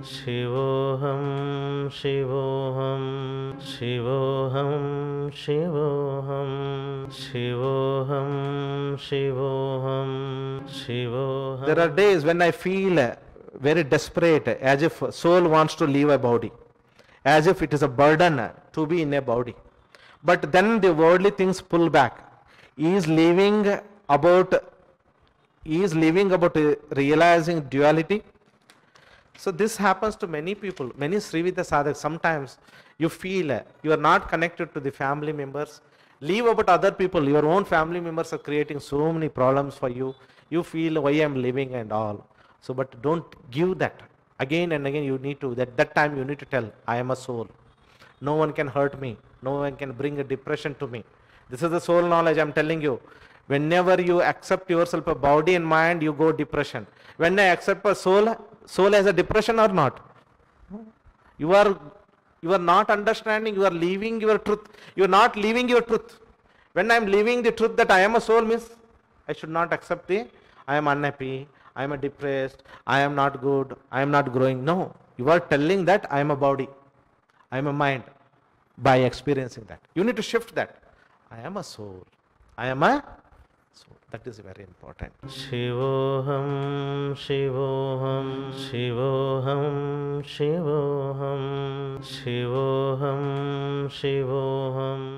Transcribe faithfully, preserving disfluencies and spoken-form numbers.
Shivoham, Shivoham, Shivoham, Shivoham, Shivoham, Shivoham, Shivoham. There are days when I feel uh, very desperate, as if soul wants to leave a body, as if it is a burden uh, to be in a body. But then the worldly things pull back. He is living about, he is living about uh, realizing duality. So this happens to many people, many Srivida sadhaks. Sometimes you feel uh, you are not connected to the family members. Leave about other people. Your own family members are creating so many problems for you. You feel why I am living and all. So, but don't give that. Again and again you need to, that, that time you need to tell, I am a soul. No one can hurt me. No one can bring a depression to me. This is the soul knowledge I am telling you. Whenever you accept yourself a body and mind, you go depression. When I accept a soul, soul has a depression or not? You are, you are not understanding, you are leaving your truth. You are not leaving your truth. When I am leaving the truth that I am a soul means, I should not accept the, I am unhappy, I am depressed, I am not good, I am not growing. No, you are telling that I am a body, I am a mind, by experiencing that. You need to shift that. I am a soul, I am a soul. That is very important. Shivoham, Shivoham, Shivoham, Shivoham, Shivoham, Shivoham.